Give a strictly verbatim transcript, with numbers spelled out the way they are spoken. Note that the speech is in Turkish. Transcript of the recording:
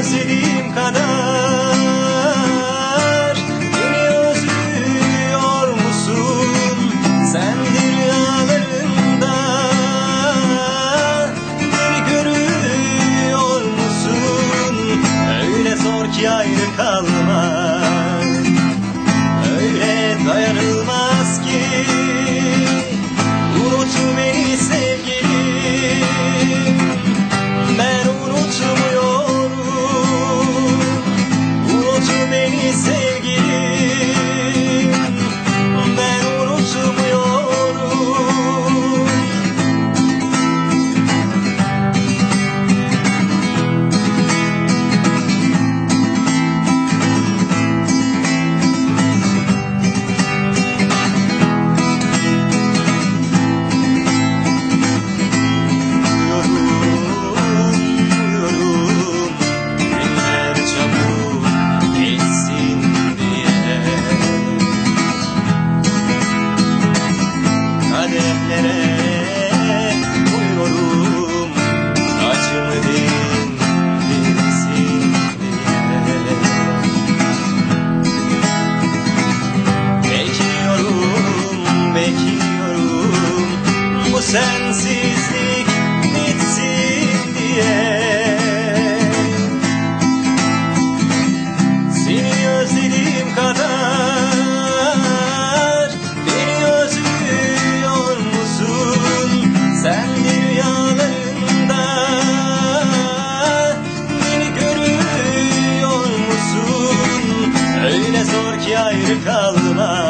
özlediğim kadar beni özlüyor musun? Sen rüyalarında beni görüyor musun? Öyle zor ki ayrı kalmak, öyle dayanılmaz ki. Unut beni sevgilim, ben unutmuyorum. Unut beni sevgilim, ben unutmuyorum. Kaderlere uyuyorum, acımı dindirsin diye. Bekliyorum, bekliyorum, bu sensizlik bitsin diye. Seni özlediğim kadar beni özlüyor musun? Sen rüyalarında beni görüyor musun? Öyle zor ki ayrı kalmak,